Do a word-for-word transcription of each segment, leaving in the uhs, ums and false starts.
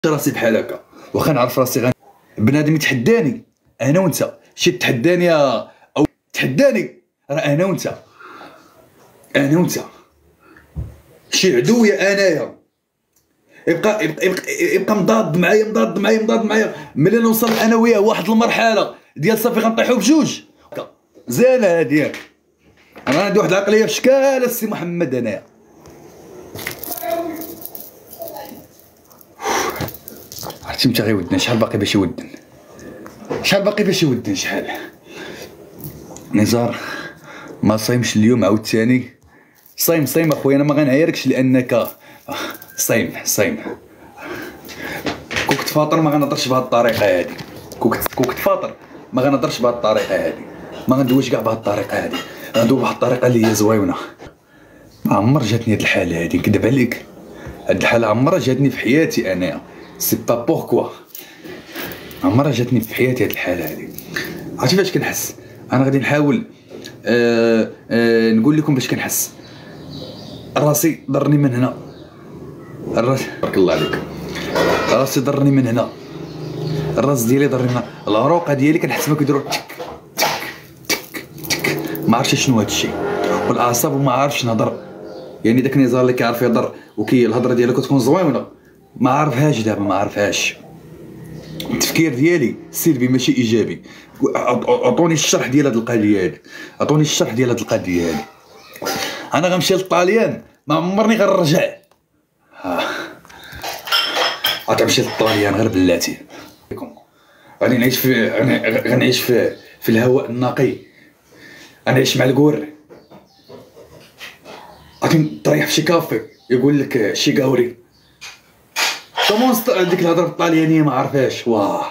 راسي بحال هكا، واخا نعرف راسي غن... بنادم يتحداني انا وانت، شي تحداني او تحداني راه انا وانت، انا وانت شي عدويا انايا يبقى يبقى يبقى, يبقى مضاد معايا مضاد معايا مضاد معايا ملي نوصل انا وياه واحد المرحله ديال صافي غنطيحو بجوج. زينه هادي ياك، انا عندي واحد العقليه في شكال السي محمد انايا. عرفتي متى غيودنا؟ شحال باقي باش يودن؟ شحال باقي باش يودن؟ شحال؟ نزار ما صايمش اليوم عاوتاني. صايم صايم اخويا، انا ما غنعايركش لانك صايم صايم. كون كنت فاطر ما غنهضرش بهاد الطريقه هادي، كون كنت كون كنت فاطر ما غنهضرش بهاد الطريقه هادي، ما غندويش كاع بهاد الطريقه هادي، غندوي بواحد الطريقه اللي هي زويونه. ما عمر جاتني هاد الحاله هادي، نكذب عليك، هاد الحاله عمرها جاتني في حياتي انايا، سي با بوركوا عمرها جاتني في حياتي هاد الحاله هادي. عرفتي فاش كنحس؟ انا غادي نحاول أه أه نقول لكم باش كنحس. راسي ضرني من هنا، الراس بارك الله عليك، راسي ضرني من هنا، الراس ديالي ضرني من هنا، العروقه ديالي كنحس ما كيديروا تك تك تك تك، ما عرفتش شنو هاد الشيء، والاعصاب وما عارفش نهضر. يعني داك النزار اللي كيعرف يهضر وكي الهضره ديالو كتكون زوينه ما عارفهاش دابا، ما عارفهاش. التفكير ديالي سلبي ماشي ايجابي. عطوني الشرح ديال هاد القضيه هادي، عطوني الشرح ديال هاد القضيه هادي. انا غنمشي للطاليان ما عمرني غنرجع. غنمشي للطاليان غير بلاتي. غادي نعيش في غنعيش في في الهواء النقي، غنعيش مع الكور، غادي تريح في شي كافي يقول لك شي قاوري. كومون ديك الهضره بالطاليانيه ما عرفهاش. واه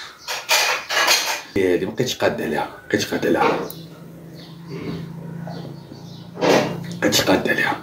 هادي مابقيتش قاد عليها، مابقيتش قاد عليها، مابقيتش قاد عليها.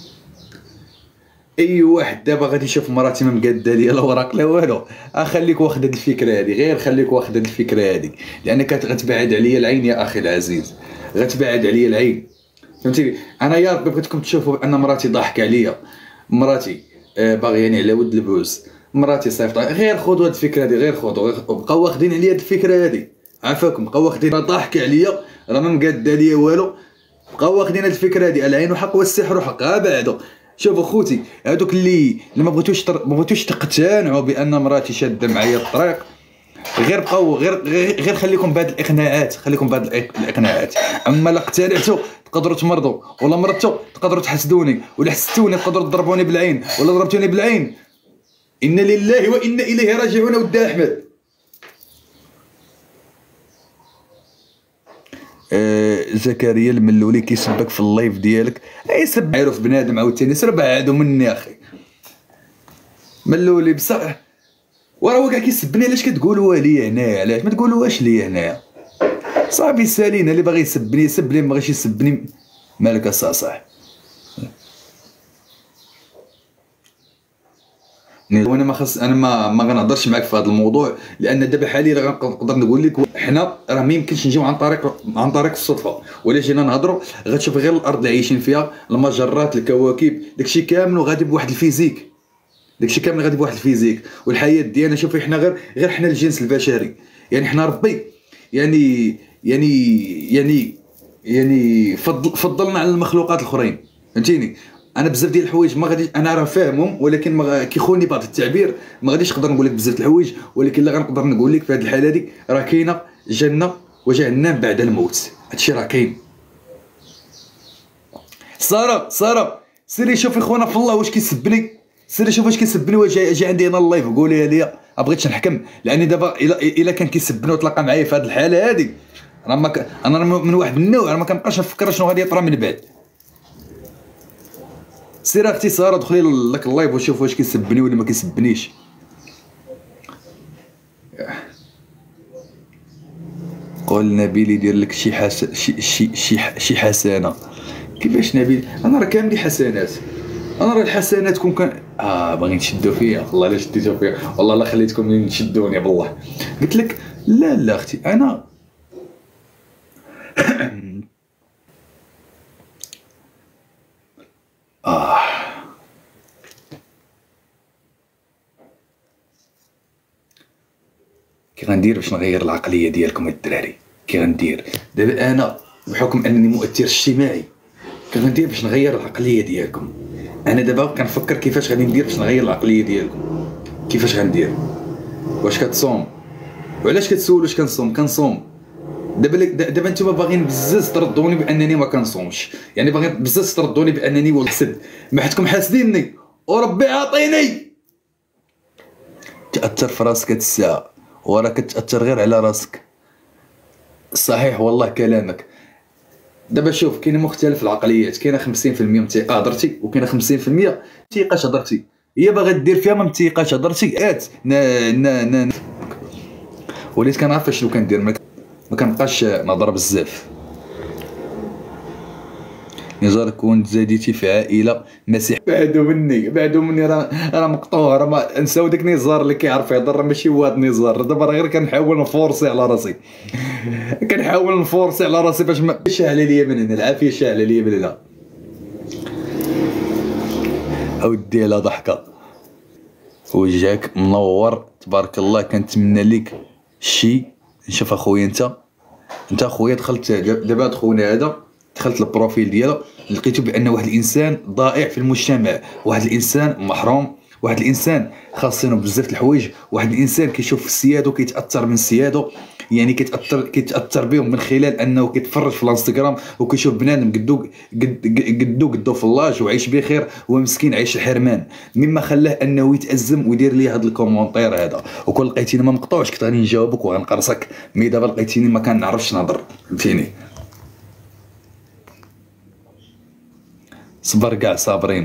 اي واحد دابا غادي يشوف مراتي ما مقاده ليا لا وراق لا والو، اخليك واخد هاد الفكره هادي، غير خليك واخد هاد الفكره هادي، لانك غتبعد عليا العين يا اخي العزيز، غتبعد عليا العين. فهمتيني؟ انا يا ربي بغيتكم تشوفوا ان مراتي ضاحكه عليا، مراتي آه باغياني على ود البوس، مراتي صيفطه. غير خذوا هاد الفكره هادي، غير خذوا، بقاو واخدين عليا هاد الفكره هادي، عافاكم بقاو واخدين ضاحكه عليا، راه ما مقاده ليا والو، بقاو واخدين هاد الفكره هادي. العين حق والسحر حق. ها بعدو شوفوا خوتي، هادوك اللي اللي ما بغيتوش تر... ما بغيتوش تقتنعوا بان مراتي شاده معايا الطريق، غير بقاو غير غير خليكم بهاد الاقناعات، خليكم بهاد الاقناعات. اما لا اقتنعتوا تقدروا تمرضوا، ولا مرضتوا تقدروا تحسدوني، ولا حسدتوني تقدروا تضربوني بالعين، ولا ضربتوني بالعين. انا لله وانا اليه راجعون. ود احمد آه زكريا الملولي كيسبك في اللايف ديالك، اي سب عارف بنادم عاوتاني سرب عادو مني اخي ملولي بصح. وراه هو كاع كيسبني، علاش كتقولوا لي هنايا؟ علاش ما تقولوهاش لي هنايا؟ صافي سالينا، اللي باغي يسبني يسب، اللي ما بغاش يسبني مالك اصاصاح. وانا ما خص انا ما ما غنهضرش معاك في هذا الموضوع، لان دابا حاليا غنقدر نقول لك حنا راه ما يمكنش نجيو عن طريق عن طريق الصدفه، ولا جينا نهضروا غتشوف غير الارض اللي عايشين فيها، المجرات، الكواكب، داكشي كامل غادي بواحد الفيزيك، داكشي كامل غادي بواحد الفيزيك. والحياه ديالنا شوفي حنا غير غير حنا الجنس البشري، يعني حنا ربي يعني يعني يعني يعني فضل فضلنا على المخلوقات الاخرين. فهمتيني؟ انا بزاف ديال الحوايج ما غاديش انا راه فاهمهم، ولكن ما كيخوني بعض التعبير، ما غاديش نقدر نقول لك بزاف د الحوايج، ولكن لا غنقدر نقول لك في هذه الحاله هذه راه كاينه جنه وجهنم بعد الموت، هادشي راه كاين. ساره ساره سيري شوفي خونا في الله واش كيسبني، سيري شوف واش كيسبني، واش جا عندي انا اللايف قوليها ليا، ما بغيتش نحكم، لاني دابا الا الا كان كيسبني وتلاقى معايا في هذه الحاله هذه، راه ما ك... انا من واحد النوع راه ما كنبقاش نفكر شنو غادي يطرا من بعد. سير اختي ساره دخلي لك اللايف وشوف واش كيسبني ولا ما كيسبنيش. قول نبيل يدير لك شي حس... شي شي شي, شي حسنه. كيفاش نبيل؟ انا راه كاملين حسنات، انا راه الحسنات كون كان اه باغيين تشدوا فيا، والله الا شديتوا فيا، والله الا خليتكم تشدوني بالله. قلت لك لا لا اختي انا اه كي غندير باش نغير العقليه ديالكم الدراري؟ كي غندير دابا انا بحكم انني مؤثر اجتماعي، كي غندير باش نغير العقليه ديالكم؟ انا دابا كنفكر كيفاش غادي ندير باش نغير العقليه ديالكم. كيفاش غندير؟ واش كتصوم؟ وعلاش كتسول واش كنصوم؟ كنصوم. دابا دابا نتوما باغيين بزاف تردوني بانني ما كنصومش، يعني باغيين بزاف تردوني بانني والحسد، ما حدكم حاسديني وربي عاطيني. تاثر في راسك هاد الساعه وراك كتاثر غير على راسك. صحيح والله كلامك. دابا شوف، كاين مختلف العقليات، كاينه خمسين في المية متيقه هضرتي وكاينه خمسين في المية متيقاش هضرتي. هي باغا دير فيها ما متيقاش هضرتي. ات نا نا نا وليت كنعرف شنو كندير، ما كنبقاش نهضر بزاف. نزار كون تزاديتي في عائله مسيح. بعدو مني بعدو مني راه راه مقطوع، راه ما نساو داك نزار اللي كيعرف يهضر، راه ماشي هو هاد نزار. دابا راه غير كنحاول نفورسي على راسي كنحاول نفورسي على راسي باش ما شاعله ليا من هنا، العافيه شاعله ليا من هنا. اودي لا ضحكه، وجهك منور تبارك الله. كنتمنى لك شي. شوف اخويا، انت انت اخويا دخلت دابا هاد خونا هذا، دخلت البروفيل ديالو لقيتو بان واحد الانسان ضائع في المجتمع، واحد الانسان محروم، واحد الانسان خاصينه بزاف الحوايج، واحد الانسان كيشوف في سيادو كيتاثر من سيادو، يعني كيتاثر كيتاثر بهم من خلال انه كيتفرج في الانستغرام وكيشوف بنادم قدو قدو قدو في اللاج وعايش بخير، ومسكين عايش الحرمان، مما خلاه انه يتازم ويدير لي هذا الكومونتير هذا. وكون لقيتيني ما مقطوعش كنت غادي نجاوبك وغنقرصك، مي دابا لقيتيني ما كنعرفش نهضر، فهمتيني؟ صبر كاع صابرين.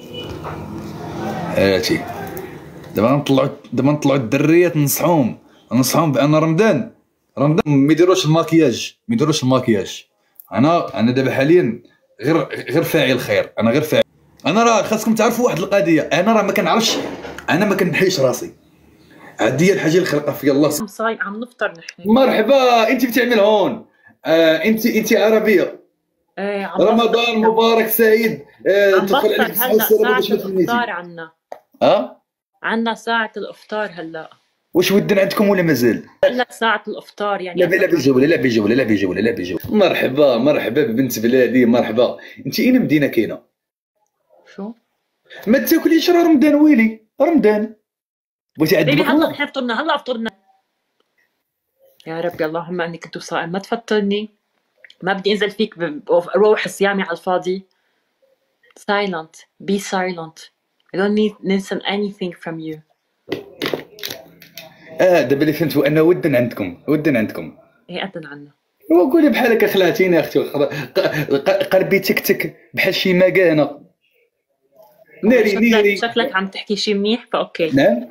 هاتي دابا نطلعوا دابا نطلعوا الدريات ننصحوهم ننصحوهم بان رمضان رمضان ما يديروش الماكياج، ما يديروش الماكياج. انا انا دابا حاليا غير غير فاعل خير، انا غير فاعل. انا راه خاصكم تعرفوا واحد القضيه، انا راه ما كنعرفش، انا ما كنحيش راسي. هادي الحاجه اللي خلقها فيا الله. صاي عم نفطر نحن. مرحبا، انت بتعمل هون؟ آه انت انت عربيه. ايه عم رمضان مبارك سعيد. آه عم بفطر هلا ساعة الافطار عنا. اه عنا ساعة الافطار هلا. واش ودن عندكم ولا مازال؟ هلا ساعة الافطار يعني. لا لا بجوله لا بجوله لا بجوله لا بجوله. مرحبا مرحبا ببنت بلادي، مرحبا. انت اين مدينه كاينه؟ شو؟ ما تاكليش، راه رمضان ويلي رمضان. بغيتي عاد بيبي هلا نحن فطرنا، هلا فطرنا. يا ربي اللهم اني كنت صائم، ما تفطرني، ما بدي انزل فيك بروح صيامي على الفاضي. Silent, be silent. I don't need listen anything from you. اه دابا اللي فهمت هو انه ودن عندكم ودن عندكم. ايه اذن عنا. وقولي بحالك خلعتيني اختي، قلبي تكتك بحال شي مكانه. ناري ناري. شكلك عم تحكي شي منيح فاوكي. نعم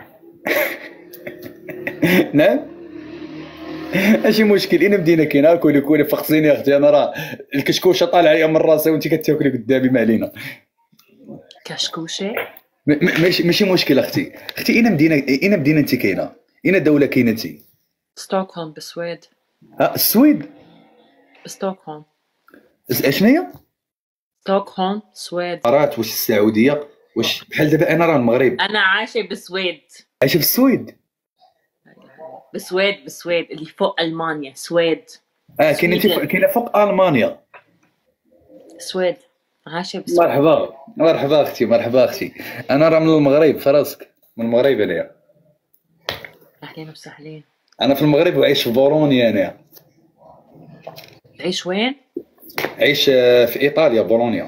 نعم ماشي مشكل. اين مدينه كاينه؟ كولي كولي فخصيني اختي، انا راه الكشكوشه طالعه عليا من راسي وانت كتاكلي قدامي، ما علينا. كشكوشه؟ ماشي ماشي مشكل اختي. اختي اين مدينه اين مدينه انت كاينه؟ اين دوله كاينه انت؟ ستوكهولم بالسويد. اه السويد؟ ستوكهولم. اشنو هي؟ ستوكهولم سويد. رات واش السعوديه؟ واش بحال دابا انا راه المغرب. انا عايشه بالسويد. عايشه في السويد؟ بالسويد بالسويد اللي فوق المانيا، سويد. اه كاينه انت كاينه فوق المانيا. سويد عايشه بالسويد. مرحبا مرحبا اختي مرحبا اختي. انا راه من المغرب، فراسك من المغرب انايا. اهلين وسهلين. انا في المغرب وعايش في بولونيا انايا. تعيش وين؟ عايش في ايطاليا بولونيا.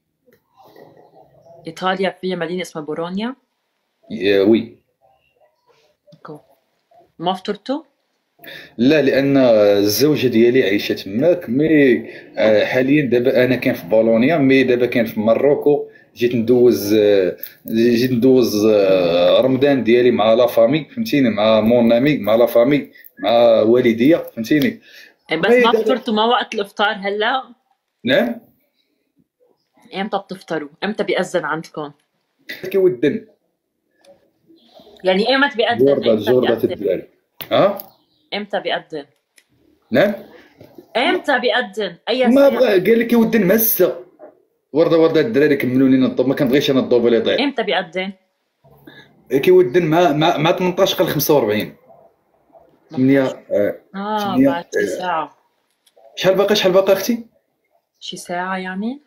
ايطاليا فيها مدينه اسمها بولونيا؟ وي. اوكي. ما فطرتوا؟ لا، لان الزوجه ديالي عايشه تماك، مي حاليا دابا انا كاين في بولونيا، مي دابا كاين في ماروكو. جيت ندوز جيت ندوز رمضان ديالي مع لا فامي، فهمتيني، مع مون امي، مع لا فامي، مع والديا، فهمتيني. بس ما فطرتوا؟ ما وقت الافطار هلا؟ نعم. امتى بتفطروا؟ امتى بيأذن عندكم؟ كي ودن يعني ايمت بيأذن؟ زوربه زوربه الدراري. ها؟ امتى بيأذن؟ نعم. امتى بيأذن؟ اي ما بغى، قال لك يودن مسا. ورده ورده الدراري كملوا لينا الضوء، ما كنبغيش انا الضوء اللي يضيع. امتى بيأذن؟ كيودن مع مع مع ثمنطاش قل خمسة وأربعين. ثمانية آه، اه ثمانية بعد شي آه، ساعة. شحال باقي شحال باقي اختي؟ شي ساعة يعني.